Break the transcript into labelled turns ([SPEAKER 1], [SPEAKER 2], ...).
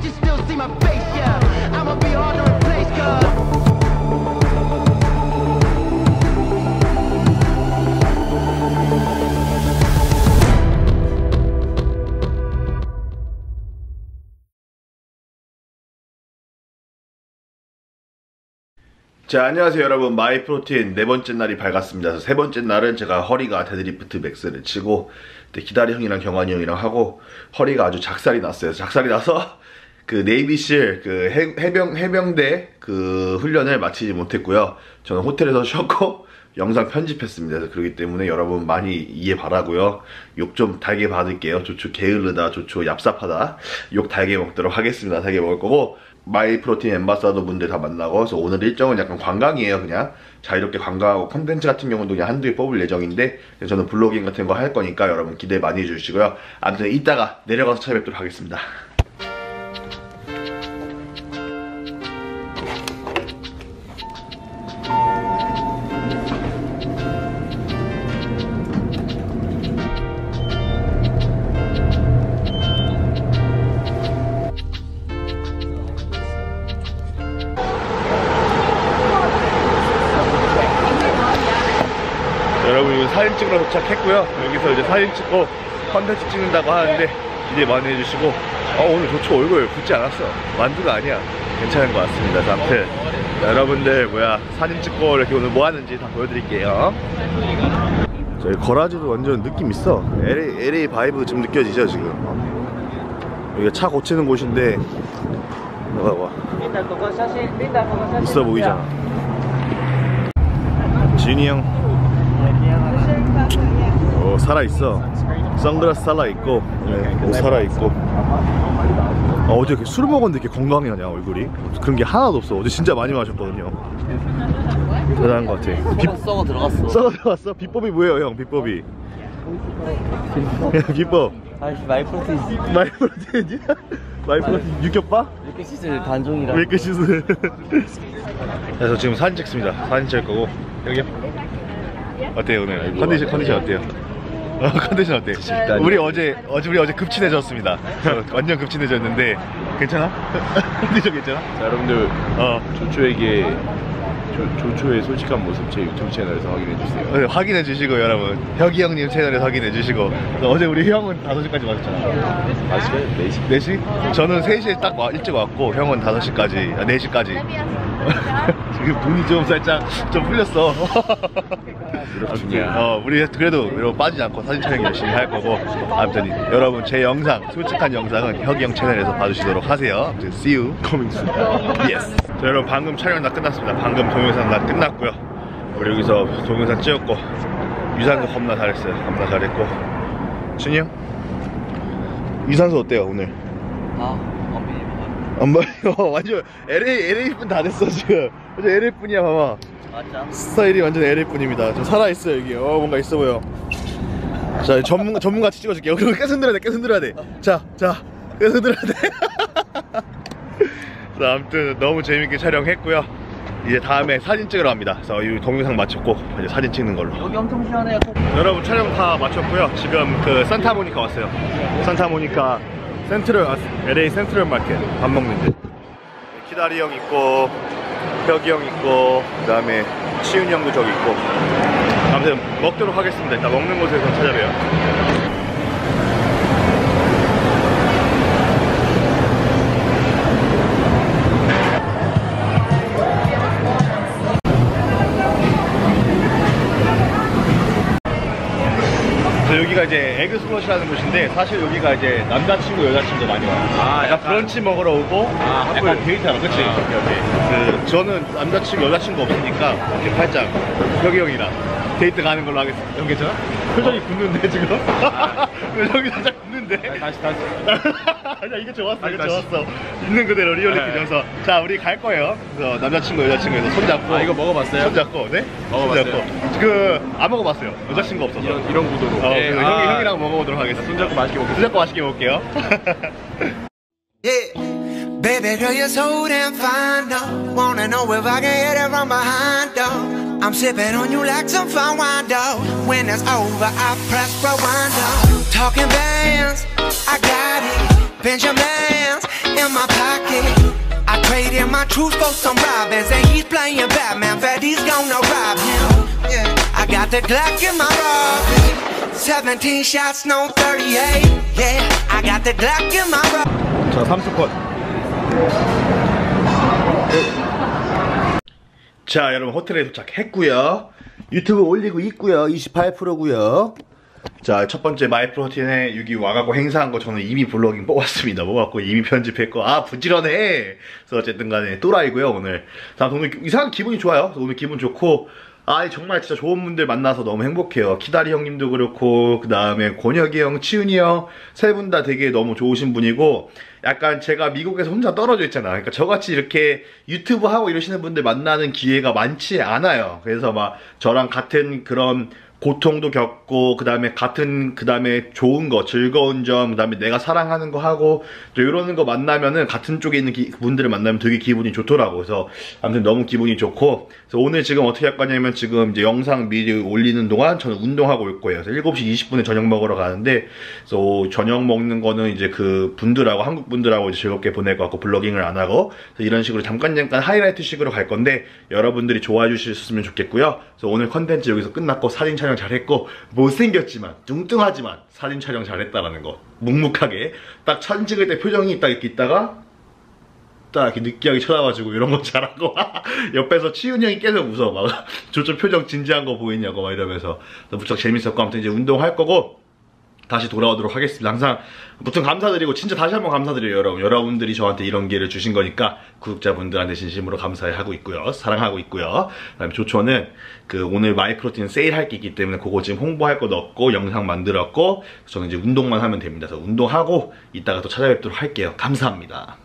[SPEAKER 1] you still see my face, yeah. I'ma be hard to replace, cause
[SPEAKER 2] 자, 안녕하세요 여러분. 마이프로틴 네 번째 날이 밝았습니다. 세 번째 날은 제가 허리가 데드리프트 맥스를 치고 기다리 형이랑 경환이 형이랑 하고 허리가 아주 작살이 났어요. 작살이 나서 그 네이비실 그 해병대 그 훈련을 마치지 못했고요. 저는 호텔에서 쉬었고 영상 편집했습니다. 그래서 그렇기 때문에 여러분 많이 이해 바라고요. 욕 좀 달게 받을게요. 조초 게으르다, 조초 얍삽하다 욕 달게 먹도록 하겠습니다. 달게 먹을 거고, 마이프로틴 엠바사더 분들 다 만나고, 그래서 오늘 일정은 약간 관광이에요. 그냥 자유롭게 관광하고, 콘텐츠 같은 경우도 그냥 한두 개 뽑을 예정인데 저는 블로깅 같은 거 할 거니까 여러분 기대 많이 해주시고요. 아무튼 이따가 내려가서 찾아뵙도록 하겠습니다. 여러분 사진 찍으러 도착했고요. 여기서 이제 사진 찍고 컨텐츠 찍는다고 하는데 기대 많이 해주시고, 오늘 조초 얼굴 붓지 않았어. 만두가 아니야. 괜찮은 것 같습니다. 그래서 아무튼 여러분들 사진 찍고 이렇게 오늘 뭐 하는지 다 보여드릴게요. 저희 거라지도 완전 느낌 있어. LA 바이브 좀 느껴지죠 지금. 여기가 차 고치는 곳인데 봐봐, 있어 보이잖아. 진이 형 살아있어. 선글라스 살아있고, 옷 살아있고. 어제 이렇게 술 먹었는데 이렇게 건강하냐 얼굴이. 그런 게 하나도 없어. 어제 진짜 많이 마셨거든요. 대단한 것 같아.
[SPEAKER 3] 썩어 들어갔어.
[SPEAKER 2] 썩어 들어갔어? 비법이 뭐예요 형? 비법이 비법
[SPEAKER 3] 마이프로틴.
[SPEAKER 2] 마이프로틴이야? 마이프로틴 육겹밥?
[SPEAKER 3] 밀크시슬 단종이라.
[SPEAKER 2] 밀크시슬. 그래서 지금 사진 찍습니다. 사진 찍을 거고. 여기요. 어때요 오늘? 컨디션 어때요? 컨디션 어때? 우리 어제 급친해졌습니다. 완전 급친해졌는데 괜찮아? 컨디션 괜찮아?
[SPEAKER 4] 자, 여러분들 조초의 솔직한 모습 제 유튜브 채널에서 확인해주세요.
[SPEAKER 2] 네, 확인해주시고 여러분 혁이 형님 채널에서 확인해주시고. 어제 우리 형은 5시까지 왔잖아.
[SPEAKER 4] 5시까지?
[SPEAKER 2] 4시? 저는 3시에 딱 일찍 왔고 형은 5시까지, 4시까지. 지금 눈이 좀 살짝 좀 풀렸어.
[SPEAKER 4] 그렇군요.
[SPEAKER 2] 우리 그래도 이러고 빠지지 않고 사진 촬영 열심히 할 거고. 아무튼 여러분 제 영상, 솔직한 영상은 혁이 형 채널에서 봐주시도록 하세요. 아무튼 see you coming soon. Yes. 자, 여러분 방금 촬영 다 끝났습니다. 방금 동영상 다 끝났고요. 우리 여기서 동영상 찍었고 유산소 겁나 잘했어요. 겁나 잘했고. 준이 형? 유산소 어때요 오늘? 안 봐요. 완전 LA 분 다 됐어 지금. 완전 LA 분이야. 봐봐.
[SPEAKER 3] 맞아.
[SPEAKER 2] 스타일이 완전 LA 분입니다. 좀 살아있어요 여기. 뭔가 있어 보여. 자, 전문 같이 찍어줄게요. 그리고 계속 흔들어야 돼. 자, 계속 흔들어야 돼. 자, 아무튼 너무 재밌게 촬영했고요. 이제 다음에 사진 찍으러 갑니다. 그래서 이 동영상 마쳤고 이제 사진 찍는 걸로.
[SPEAKER 3] 여기 엄청 시원해요.
[SPEAKER 2] 여러분 촬영 다 마쳤고요. 지금 그 산타모니카 왔어요. 산타모니카 LA 센트럴 마켓 밥 먹는데 키다리 형 있고 혁이 형 있고 그 다음에 치윤이 형도 저기 있고. 아무튼 먹도록 하겠습니다. 일단 먹는 곳에서 찾아봬요. 여기가 이제 에그 슬롯이라는 곳인데 사실 여기가 이제 남자친구 여자친구 많이 와요. 약간 브런치 먹으러 오고 약간 데이트하러. 그치? 오케이. 저는 남자친구 여자친구 없으니까 이렇게 팔짱 혁이 형이랑 데이트 가는 걸로 하겠습니다. 형 괜찮아? 표정이 굳는데 지금? 표정이 살짝 굳는데?
[SPEAKER 4] 다시
[SPEAKER 2] 아니야 이게 좋았어. 이게 좋았어. 있는 그대로 리얼리티 줘서. 자, 우리 갈 거예요. 그래서 남자친구 여자친구에서 손잡고.
[SPEAKER 4] 이거 먹어봤어요?
[SPEAKER 2] 손잡고. 네?
[SPEAKER 4] 먹어봤어요?
[SPEAKER 2] 안 먹어봤어요. 여자친구 없어서.
[SPEAKER 4] 이런 구도로.
[SPEAKER 2] 형이랑 먹어보도록 하겠습니다.
[SPEAKER 4] 손잡고 맛있게 먹겠습니다.
[SPEAKER 2] 손잡고 맛있게 먹을게요.
[SPEAKER 5] Yeah. Baby girl, you're so damn fine, though. Wanna know if I can hit it from behind, though. I'm sipping on you like some fine wine, though. When it's over, I press rewind, though. Talking bands, I got it. Benjamins in my pocket. I traded my truth for some robins, and he's playing Batman. Freddy's gonna rob him. Yeah. I got the Glock in my Robin. 17 shots, no 38. Yeah, I got the Glock in my Robin.
[SPEAKER 2] 자, 3초 컷. 자, 여러분 호텔에 도착했고요. 유튜브 올리고 있고요. 28%고요. 자, 첫 번째 마이프로틴에 여기 와갖고 행사한 거 저는 이미 블로깅 뽑았습니다. 뽑았고 이미 편집했고 부지런해. 그래서 어쨌든 간에 또라이고요 오늘. 자, 오늘 이상한 기분이 좋아요. 오늘 기분 좋고 정말 진짜 좋은 분들 만나서 너무 행복해요. 키다리 형님도 그렇고 그 다음에 권혁이 형, 치훈이 형 세 분 다 되게 너무 좋으신 분이고 약간 제가 미국에서 혼자 떨어져 있잖아. 그러니까 저같이 이렇게 유튜브 하고 이러시는 분들 만나는 기회가 많지 않아요. 그래서 막 저랑 같은 그런 고통도 겪고 그 다음에 좋은 거, 즐거운 점, 그 다음에 내가 사랑하는 거 하고 또 이러는 거 만나면은 같은 쪽에 있는 분들을 만나면 되게 기분이 좋더라고. 그래서 아무튼 너무 기분이 좋고 그래서 오늘 지금 어떻게 할 거냐면 지금 이제 영상 미리 올리는 동안 저는 운동하고 올 거예요. 그래서 7시 20분에 저녁 먹으러 가는데 그래서 저녁 먹는 거는 이제 그 분들하고 한국 분들하고 이제 즐겁게 보낼 것 같고 블로깅을 안 하고 이런 식으로 잠깐 하이라이트 식으로 갈 건데 여러분들이 좋아해 주셨으면 좋겠고요. 그래서 오늘 컨텐츠 여기서 끝났고 사진 촬영 잘했고 못생겼지만 뚱뚱하지만 사진 촬영 잘했다라는 거 묵묵하게 딱 사진 찍을 때 표정이 딱 이렇게 있다가 딱 이렇게 느끼하게 쳐다봐주고 이런 거 잘하고 옆에서 치훈이 형이 계속 웃어 막 저쪽 표정 진지한 거 보이냐고 막 이러면서 무척 재밌었고 아무튼 이제 운동할 거고 다시 돌아오도록 하겠습니다. 항상 무튼 감사드리고 진짜 다시 한번 감사드려요 여러분. 여러분들이 저한테 이런 기회를 주신 거니까 구독자분들한테 진심으로 감사하고 있고요. 사랑하고 있고요. 그다음에 조초는 그 오늘 마이프로틴 세일할 게 있기 때문에 그거 지금 홍보할 거 넣었고 영상 만들었고 저는 이제 운동만 하면 됩니다. 그래서 운동하고 이따가 또 찾아뵙도록 할게요. 감사합니다.